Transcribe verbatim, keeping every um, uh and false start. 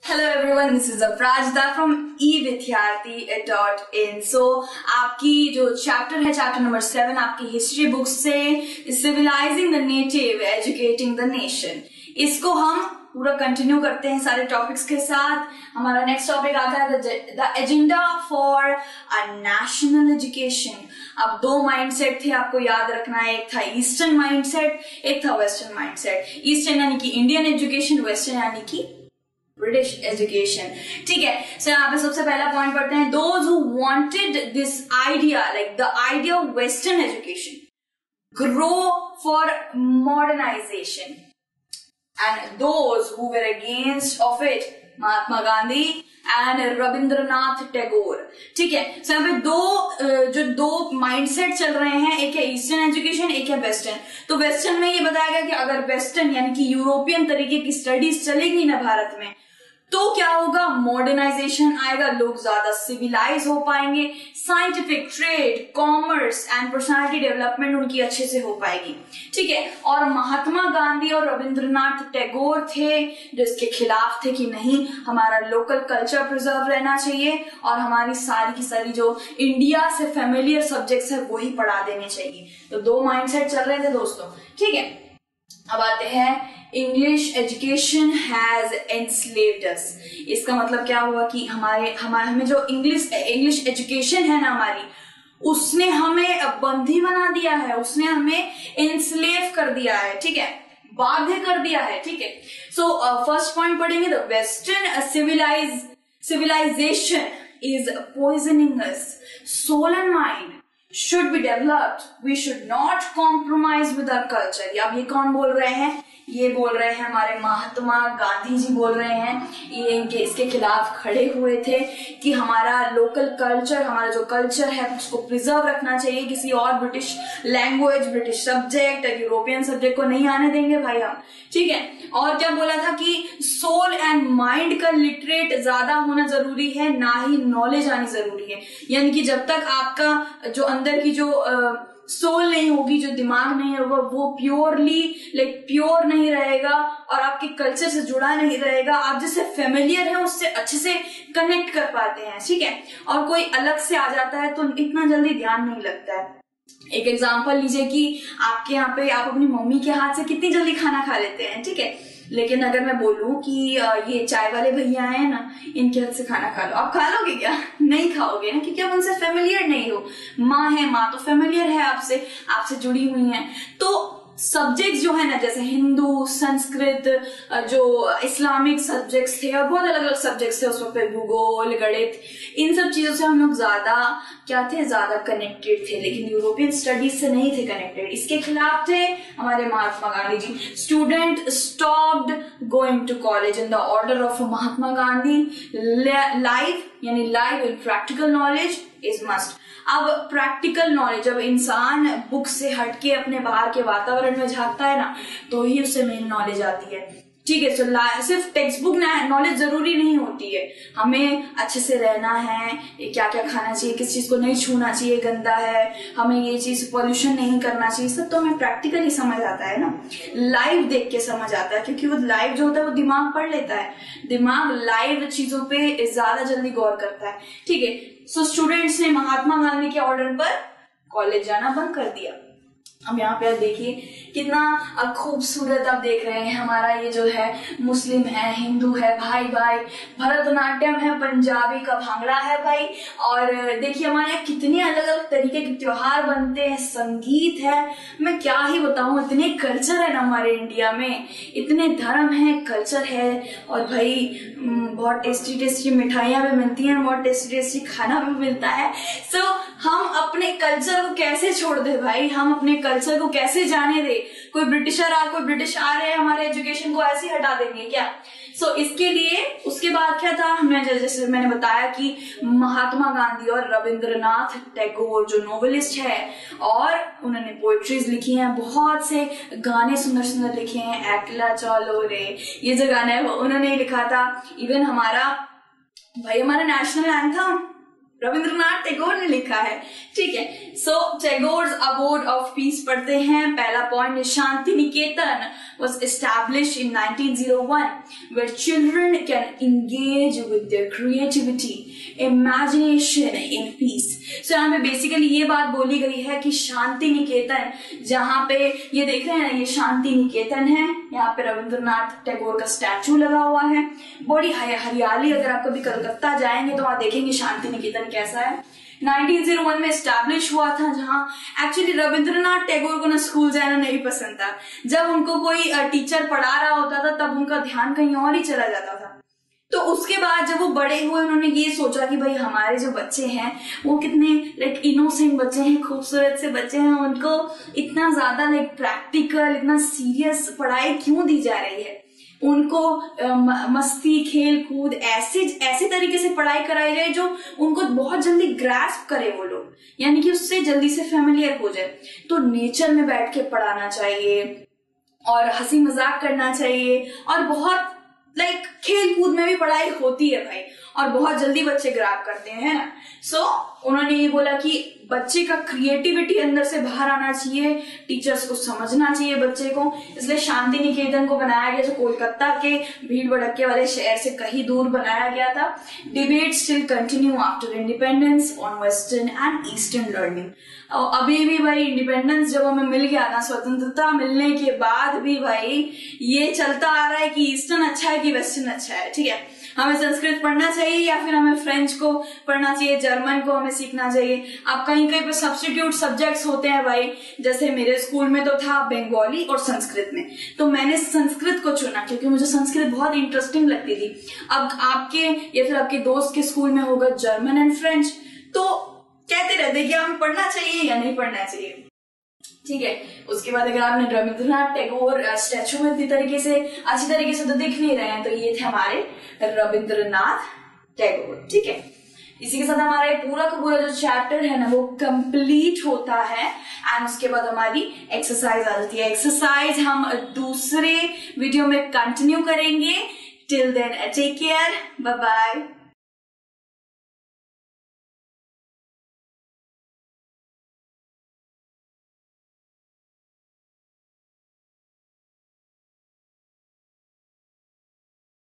Hello everyone, this is Aparajita from e Vidyarthi dot in. So आपकी जो chapter है, chapter number seven आपकी history book से, civilising the native educating the nation, इसको हम पूरा कंटिन्यू करते हैं सारे टॉपिक्स के साथ। हमारा नेक्स्ट टॉपिक आता है the agenda for a national education. अब दो माइंडसेट थे, आपको याद रखना है, एक था ईस्टर्न माइंडसेट, एक था वेस्टर्न माइंडसेट। ईस्टर्न यानी कि इंडियन एजुकेशन, वेस्टर्न यानी कि ब्रिटिश एजुकेशन। ठीक है, सो यहाँ पे सबसे पहला पॉइंट पढ़ते हैं। Those who wanted this idea, like the idea of western education, grow for modernisation, and those who were against of it, Mahatma Gandhi and Rabindranath Tagore. ठीक है, सो यहाँ पे दो जो दो माइंडसेट चल रहे हैं, एक है ईस्टर्न एजुकेशन, एक है वेस्टर्न। तो वेस्टर्न में ये बताया गया कि अगर वेस्टर्न यानी कि यूरोपियन तरीके की स्टडीज चलेगी ना भारत में, तो क्या होगा, मॉडर्नाइजेशन आएगा, लोग ज्यादा सिविलाइज हो पाएंगे, scientific, trade, commerce and personality development उनकी अच्छे से हो पाएगी। ठीक है, और महात्मा गांधी और रविंद्रनाथ टैगोर थे जो इसके खिलाफ थे कि नहीं, हमारा लोकल कल्चर प्रिजर्व रहना चाहिए और हमारी सारी की सारी जो इंडिया से फेमिलियर सब्जेक्ट्स है वही पढ़ा देने चाहिए। तो दो माइंडसेट चल रहे थे दोस्तों। ठीक है, अब आते हैं English education has enslaved us. इसका मतलब क्या हुआ कि हमारे हमारे हमें जो इंग्लिश इंग्लिश एजुकेशन है ना हमारी, उसने हमें बंदी बना दिया है, उसने हमें एनस्लेव कर दिया है। ठीक है, बाध्य कर दिया है। ठीक है, सो फर्स्ट पॉइंट पढ़ेंगे, the western civilise civilisation is poisoning us, soul and mind should be developed, we should not compromise with our culture। अब ये कौन बोल रहे हैं? ये बोल रहे हैं हमारे महात्मा गांधी जी बोल रहे हैं। ये इनके इसके खिलाफ खड़े हुए थे कि हमारा लोकल कल्चर, हमारा जो कल्चर है उसको प्रिजर्व रखना चाहिए, किसी और British language, British subject, European subject को नहीं आने देंगे भाई हम। ठीक है, और क्या बोला था कि सोल एंड माइंड का लिटरेट ज्यादा होना जरूरी है, ना ही नॉलेज आनी जरूरी है। यानी कि जब तक आपका जो अंदर की जो आ, सोल नहीं होगी, जो दिमाग नहीं होगा, वो प्योरली लाइक प्योर नहीं रहेगा और आपके कल्चर से जुड़ा नहीं रहेगा, आप जिससे फेमिलियर है उससे अच्छे से कनेक्ट कर पाते हैं। ठीक है, और कोई अलग से आ जाता है तो इतना जल्दी ध्यान नहीं लगता है। एक एग्जांपल लीजिए कि आपके यहाँ पे आप अपनी मम्मी के हाथ से कितनी जल्दी खाना खा लेते हैं। ठीक है, लेकिन अगर मैं बोलूं कि ये चाय वाले भैया हैं ना, इनके हाथ से खाना खा लो, आप खा लोगे क्या? नहीं खाओगे ना, क्योंकि आप उनसे फेमिलियर नहीं हो। माँ है, माँ तो फेमिलियर है आपसे, आपसे जुड़ी हुई है। तो सब्जेक्ट्स जो है ना, जैसे हिंदू, संस्कृत, जो इस्लामिक सब्जेक्ट्स थे और बहुत अलग अलग सब्जेक्ट्स थे उस वक्त, भूगोल, गणित, इन सब चीजों से हम लोग ज्यादा क्या थे, ज्यादा कनेक्टेड थे, लेकिन यूरोपियन स्टडीज से नहीं थे कनेक्टेड। इसके खिलाफ थे हमारे Mahatma Gandhi ji. Student stopped going to college in the order of Mahatma Gandhi. Live यानी live and practical knowledge is must. अब प्रैक्टिकल नॉलेज, जब इंसान बुक से हटके अपने बाहर के वातावरण में झांकता है ना, तो ही उसे मेन नॉलेज आती है। ठीक है, तो सिर्फ टेक्स्ट बुक नॉलेज जरूरी नहीं होती है, हमें अच्छे से रहना है, क्या क्या खाना चाहिए, किस चीज को नहीं छूना चाहिए, गंदा है, हमें ये चीज पॉल्यूशन नहीं करना चाहिए, सब तो हमें प्रैक्टिकली समझ आता है ना, लाइव देख के समझ आता है, क्योंकि वो लाइव जो होता है वो दिमाग पढ़ लेता है, दिमाग लाइव चीजों पे ज्यादा जल्दी गौर करता है। ठीक है, सो स्टूडेंट्स ने महात्मा गांधी के ऑर्डर पर कॉलेज जाना बंद कर दिया। अब यहाँ पे आप देखिए कितना खूबसूरत आप देख रहे हैं, हमारा ये जो है मुस्लिम है, हिंदू है, भाई भाई, भरतनाट्यम है, पंजाबी का भांगड़ा है भाई, और देखिए हमारे यहाँ कितने अलग अलग तरीके के त्योहार बनते हैं, संगीत है, मैं क्या ही बताऊं, इतने कल्चर है ना हमारे इंडिया में, इतने धर्म है, कल्चर है, और भाई बहुत टेस्टी टेस्टी मिठाइयां भी मिलती हैं, बहुत टेस्टी टेस्टी खाना भी मिलता है। सो हम अपने कल्चर को कैसे छोड़ दे भाई, हम अपने कल्चर को कैसे जाने दे? कोई ब्रिटिशर आ कोई ब्रिटिश आ रहे हैं, हमारे एजुकेशन को ऐसे हटा देंगे क्या? सो so, इसके लिए उसके बाद क्या था, हमने जैसे मैंने बताया कि महात्मा गांधी और रविंद्रनाथ टैगोर जो नोवेलिस्ट है, और उन्होंने पोएट्रीज लिखी हैं, बहुत से गाने सुंदर सुंदर लिखे हैं, एकला चलो रे, ये जो गाना है वो उन्होंने लिखा था। इवन हमारा भाई हमारा नेशनल एंथम रविंद्रनाथ टैगोर ने लिखा है, ठीक है। So Tagore's abode of peace पढ़ते हैं। पहला point, Shanti Niketan was established in nineteen oh one where children can engage with their creativity, imagination in peace. so यहाँ पे बेसिकली ये बात बोली गई है कि शांति निकेतन, जहाँ पे ये देख रहे हैं ना, ये शांति निकेतन है, यहाँ पे रविंद्रनाथ टैगोर का स्टैचू लगा हुआ है, बड़ी हरियाली। अगर आप कभी कलकत्ता जाएंगे तो आप देखेंगे शांति निकेतन कैसा है। नाइनटीन oh वन में एस्टैब्लिश हुआ था, जहां एक्चुअली रविंद्रनाथ टैगोर को ना स्कूल जाना नहीं पसंद था। जब उनको कोई टीचर पढ़ा रहा होता था तब उनका ध्यान कहीं और ही चला जाता था। तो उसके बाद जब वो बड़े हुए, उन्होंने ये सोचा कि भाई हमारे जो बच्चे हैं वो कितने लाइक इनोसेंट बच्चे हैं, खूबसूरत से बच्चे हैं, उनको इतना ज्यादा लाइक प्रैक्टिकल, इतना सीरियस पढ़ाई क्यों दी जा रही है। उनको मस्ती, खेल कूद, ऐसे ऐसे तरीके से पढ़ाई कराई जाए जो उनको बहुत जल्दी ग्रास्प करे वो लोग, यानी कि उससे जल्दी से फेमिलियर हो जाए। तो नेचर में बैठ के पढ़ाना चाहिए और हंसी मजाक करना चाहिए, और बहुत लाइक खेल कूद में भी पढ़ाई होती है भाई, और बहुत जल्दी बच्चे ग्रैब करते हैं ना। सो so, उन्होंने ये बोला कि बच्चे का क्रिएटिविटी अंदर से बाहर आना चाहिए, टीचर्स को समझना चाहिए बच्चे को, इसलिए शांति निकेतन को बनाया गया, जो कोलकाता के भीड़ भड़के वाले शहर से कहीं दूर बनाया गया था। Debate still continue after independence on western and eastern learning. अभी भी भाई इंडिपेंडेंस जब हमें मिल गया ना, स्वतंत्रता मिलने के बाद भी भाई ये चलता आ रहा है कि ईस्टर्न अच्छा है कि वेस्टर्न अच्छा है, ठीक है। हमें संस्कृत पढ़ना चाहिए या फिर हमें फ्रेंच को पढ़ना चाहिए, जर्मन को हमें सीखना चाहिए। अब कहीं कहीं पे सब्स्टिट्यूट सब्जेक्ट्स होते हैं भाई, जैसे मेरे स्कूल में तो था बंगाली और संस्कृत में, तो मैंने संस्कृत को चुना क्योंकि मुझे संस्कृत बहुत इंटरेस्टिंग लगती थी। अब आपके या फिर आपके दोस्त के स्कूल में होगा जर्मन एंड फ्रेंच, तो कहते रहते कि हमें पढ़ना चाहिए या नहीं पढ़ना चाहिए, ठीक है। उसके बाद अगर आपने रविंद्रनाथ टैगोर स्टैचू में इतनी तरीके से अच्छी तरीके से तो दिख नहीं रहे हैं, तो ये थे हमारे रविंद्रनाथ टैगोर, ठीक है। इसी के साथ हमारा पूरा का पूरा जो चैप्टर है ना वो कंप्लीट होता है, एंड उसके बाद हमारी एक्सरसाइज आ जाती है। एक्सरसाइज हम दूसरे वीडियो में कंटिन्यू करेंगे। Till then take care, bye bye.